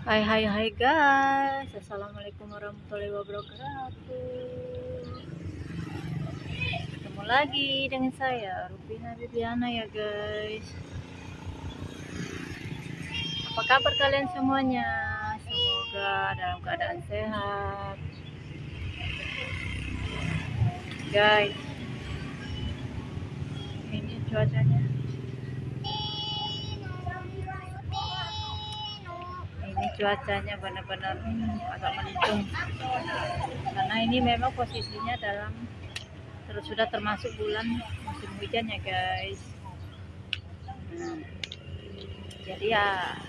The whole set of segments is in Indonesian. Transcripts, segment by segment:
Hai hai hai guys, assalamualaikum warahmatullahi wabarakatuh. Ketemu lagi dengan saya Rupina Bibiana ya guys. Apa kabar kalian semuanya? Semoga dalam keadaan sehat guys. Ini cuacanya, benar-benar agak mendung karena ini memang posisinya sudah termasuk bulan musim hujan ya guys. Jadi ya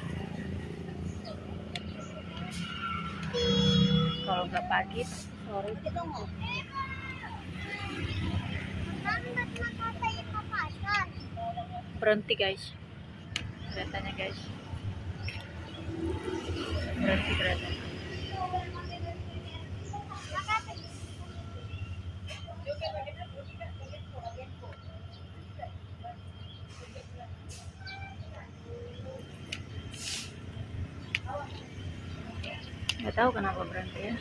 kalau nggak pagi sore berhenti guys, keretanya guys, berhenti keretanya. Nggak tahu kenapa berhenti ya,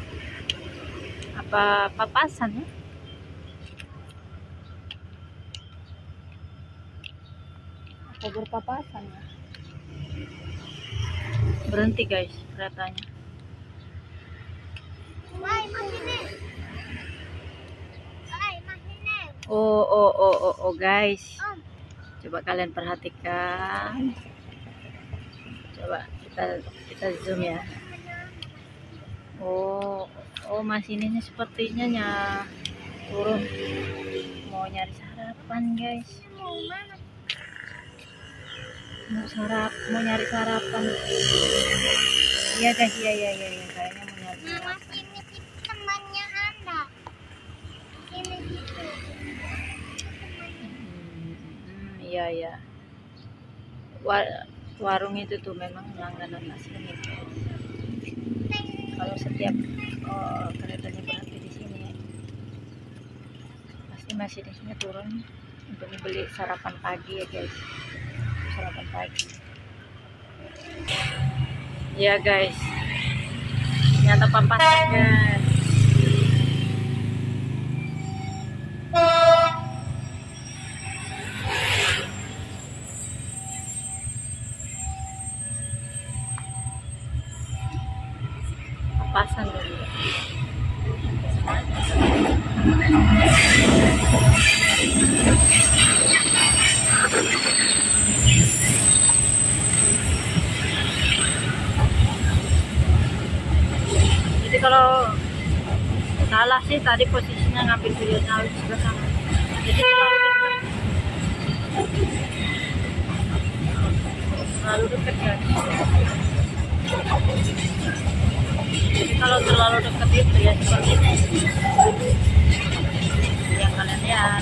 apa papasan ya, apa berpapasan ya, berhenti guys keretanya. Oh guys, coba kalian perhatikan, coba kita zoom ya. Oh mesinnya sepertinya turun, mau nyari sarapan guys, mau nyari sarapan. Iya guys, iya kayaknya mau nyari sarapan. Ini temannya Anda. Ini gitu. Iya. Warung itu tuh memang langganan nasi ini. Kalau setiap keretanya berhenti di sini, pasti masinisnya turun untuk beli sarapan pagi ya guys. Sarapan pagi. Ya guys, ternyata papasan guys. Papasan dulu. Jadi kalau salah sih tadi posisinya ngambil videonya sebelah sana. Jadi terlalu dekat kan. Jadi kalau terlalu dekat itu ya seperti ini yang kalian lihat.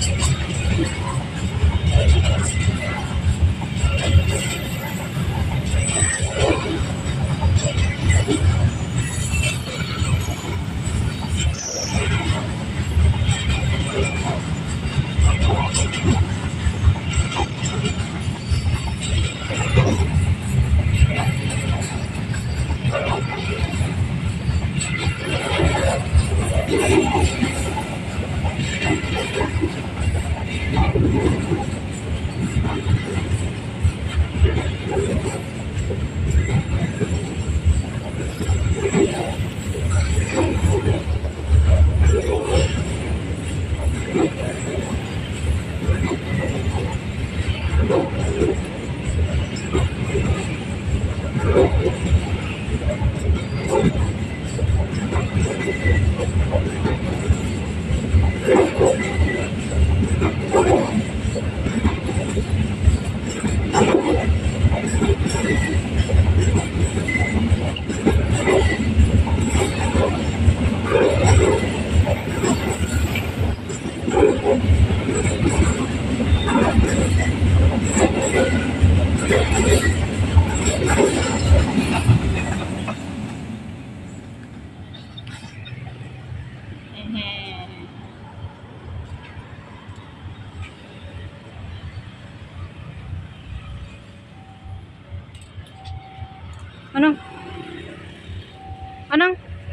Manang?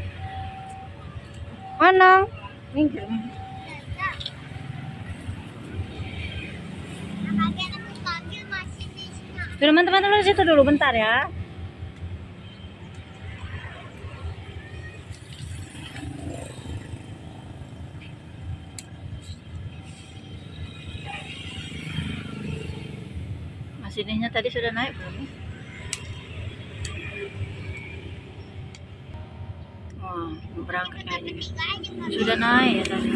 Manang? Minggir. Teman-teman dulu situ dulu bentar ya. Mesinnya tadi sudah naik belum? Wah, berangkat kayaknya. Sudah naik ya tadi.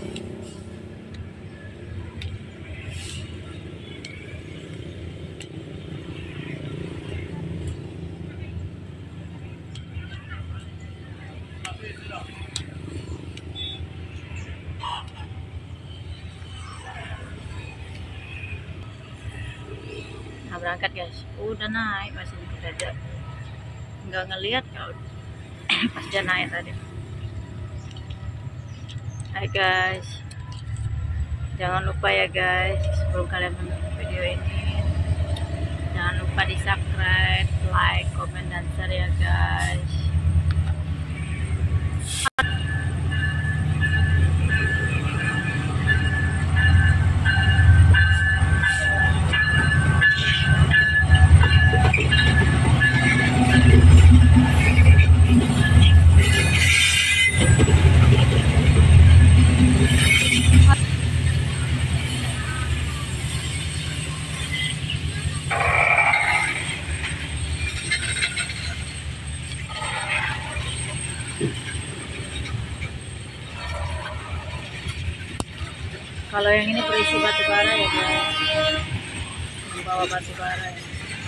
Nah, berangkat guys. Udah naik mesinnya aja. Nggak ngelihat kalau pas dia naik tadi. Hai guys, jangan lupa ya guys, sebelum kalian menonton video ini, jangan lupa di subscribe, like, komen, dan share ya guys. Kalau yang ini berisi batu bara ya guys, membawa batu bara ya.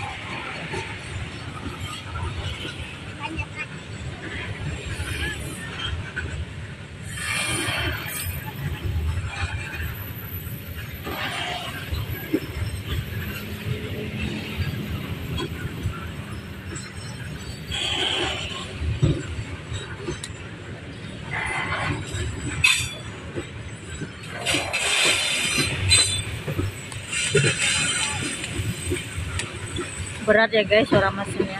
Berat ya guys suara mesinnya.